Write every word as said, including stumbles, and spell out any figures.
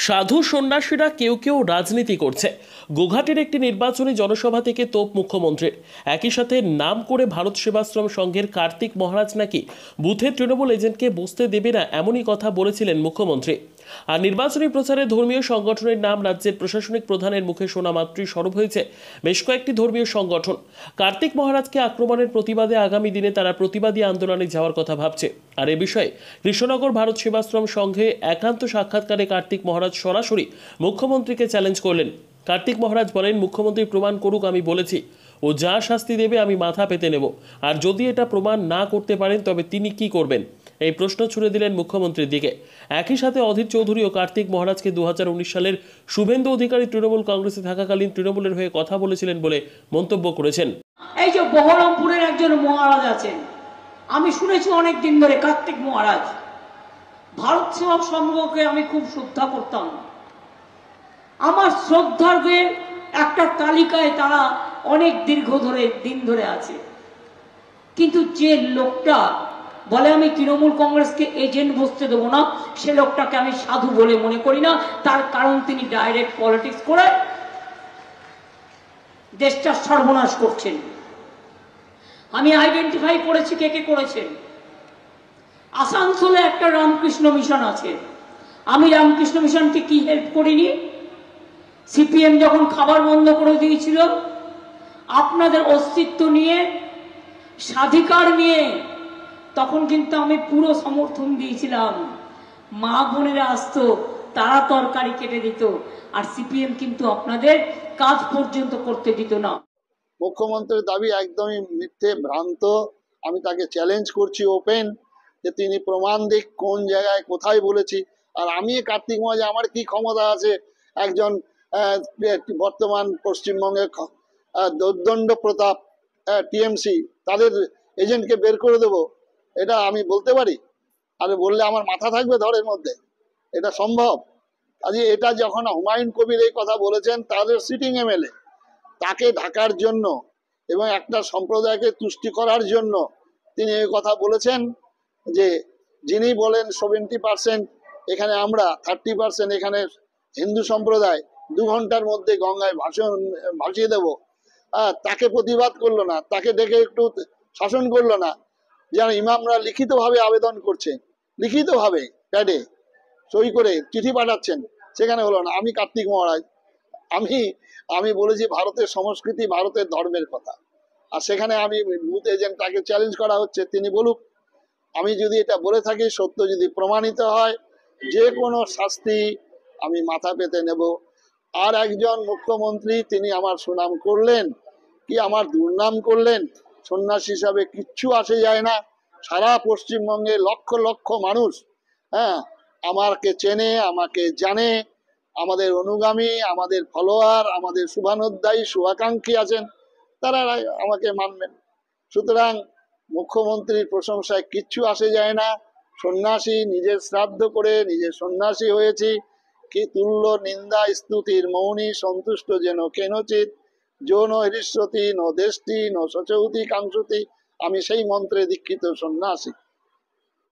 সাধু সন্ন্যাসীরা কেউ কেউ রাজনীতি করছে। গোঘাটের একটি নির্বাচনী জনসভা থেকে তোপ মুখ্যমন্ত্রীর। একই সাথে নাম করে ভারত সেবাশ্রম সংঘের কার্তিক মহারাজ নাকি বুথে তৃণমূল এজেন্টকে বসতে দেবে না, এমনই কথা বলেছিলেন মুখ্যমন্ত্রী। আর নির্বাচনী প্রচারে ধর্মীয় সংগঠনের নাম রাজ্যের প্রশাসনিক প্রধানের মুখে শোনা মাত্রই সরব হয়েছে বেশ কয়েকটি ধর্মীয় সংগঠন। কার্তিক মহারাজকে আক্রমণের প্রতিবাদে আগামী দিনে তারা প্রতিবাদী আন্দোলনে যাওয়ার কথা ভাবছে। আর এ বিষয়ে কৃষ্ণনগর ভারত সেবাশ্রম সংঘে একান্ত সাক্ষাৎকারে কার্তিক মহারাজ সরাসরি মুখ্যমন্ত্রীকে চ্যালেঞ্জ করলেন। কার্তিক মহারাজ বলেন, মুখ্যমন্ত্রী প্রমাণ করুক, আমি বলেছি ও যা শাস্তি দেবে আমি মাথা পেতে নেব, আর যদি এটা প্রমাণ না করতে পারেন তবে তিনি কি করবেন, এই প্রশ্ন ছুড়ে দিলেন মুখ্যমন্ত্রীর দিকে। একই সাথে অধীর চৌধুরী ও কার্তিক মহারাজকে দু হাজার উনিশ সালের শুভেন্দু অধিকারী তৃণমূল কংগ্রেসে থাকাকালীন তৃণমূলের হয়ে কথা বলেছিলেন বলে মন্তব্য করেছেন। এই যে বহরমপুরের একজন মহারাজ আছেন, আমি শুনেছি অনেক দিন ধরে, কার্তিক মহারাজ, ভারত সেবা সংঘকে আমি খুব শ্রদ্ধা করতাম। আমার শ্রদ্ধার্ঘের একটা তালিকায় তারা অনেক দীর্ঘ ধরে দিন ধরে আছে। কিন্তু যে লোকটা বলে আমি তৃণমূল কংগ্রেসকে এজেন্ট বসতে দেবো না, সে লোকটাকে আমি সাধু বলে মনে করি না। তার কারণ তিনি ডাইরেক্ট পলিটিক্স করে দেশটা সর্বনাশ করছেন। আমি আইডেন্টিফাই করেছি কে কে করেছেন। আসানসোলে একটা রামকৃষ্ণ মিশন আছে। আমি রামকৃষ্ণ মিশনকে কি হেল্প করিনি? সিপিএম যখন খাবার বন্ধ করে দিয়েছিল, আপনাদের অস্তিত্ব নিয়ে, স্বাধিকার নিয়ে, তখন কিন্তু আমি পুরো সমর্থন দিয়েছিলাম। মা বোনেরা আসতো, তারা তরকারি কেটে দিত, আর সিপিএম কিন্তু আপনাদের কাজ পর্যন্ত করতে দিত না। মুখ্যমন্ত্রীর দাবি একদমই মিথ্যে, ভ্রান্ত। আমি তাকে চ্যালেঞ্জ করছি ওপেন, যে তিনি প্রমাণ দিক কোন জায়গায় কোথায় বলেছি। আর আমি কার্তিক মহারাজ, আমার কি ক্ষমতা আছে একজন বর্তমান পশ্চিমবঙ্গের দোর্দণ্ড প্রতাপ টিএমসি তাদের এজেন্টকে বের করে দেবো? এটা আমি বলতে পারি? আর বললে আমার মাথা থাকবে ধরের মধ্যে? এটা সম্ভব? আজকে এটা যখন হুমায়ুন কবির এই কথা বলেছেন, তাদের সিটিং এমএলএ, তাকে ঢাকার জন্য এবং একটা সম্প্রদায়কে তুষ্টি করার জন্য তিনি এই কথা বলেছেন যে যিনি বলেন সেভেন্টি পার্সেন্ট এখানে আমরা, থার্টি পার্সেন্ট এখানে হিন্দু সম্প্রদায়, দু ঘন্টার মধ্যে গঙ্গায় ভাষণ ভাসিয়ে দেব। আহ তাকে প্রতিবাদ করলো না, তাকে ডেকে একটু শাসন করলো না। যেন ইমামরা লিখিতভাবে আবেদন করছে, লিখিতভাবে প্যাডে সই করে চিঠি পাঠাচ্ছেন, সেখানে হলো না। আমি কার্তিক মহারাজ, আমি আমি বলেছি ভারতের সংস্কৃতি, ভারতের ধর্মের কথা, আর সেখানে আমি বুথ এজেন্ট, তাকে চ্যালেঞ্জ করা হচ্ছে, তিনি বলুক। আমি যদি এটা বলে থাকি, সত্য যদি প্রমাণিত হয়, যে কোনো শাস্তি আমি মাথা পেতে নেব। আর একজন মুখ্যমন্ত্রী, তিনি আমার সুনাম করলেন কি আমার দুর্নাম করলেন, সন্ন্যাসী হিসাবে কিচ্ছু আসে যায় না। সারা পশ্চিমবঙ্গে লক্ষ লক্ষ মানুষ হ্যাঁ আমাকে চেনে, আমাকে জানে, আমাদের অনুগামী, আমাদের ফলোয়ার, আমাদের শুভানুধ্যায়ী, শুভাকাঙ্ক্ষী আছেন, তারা আমাকে মানবেন। সুতরাং মুখ্যমন্ত্রীর প্রশংসায় কিচ্ছু আসে যায় না। সন্ন্যাসী, নিজের শ্রাদ্ধ করে নিজের সন্ন্যাসী হয়েছি, কি তুল্য নিন্দা স্তুতির মৌনী সন্তুষ্ট যেন কেনচিত যৌন হৃষ্যতি ন দেশটি ন সচৌতি কাংসতি। আমি সেই মন্ত্রে দীক্ষিত সন্ন্যাসী।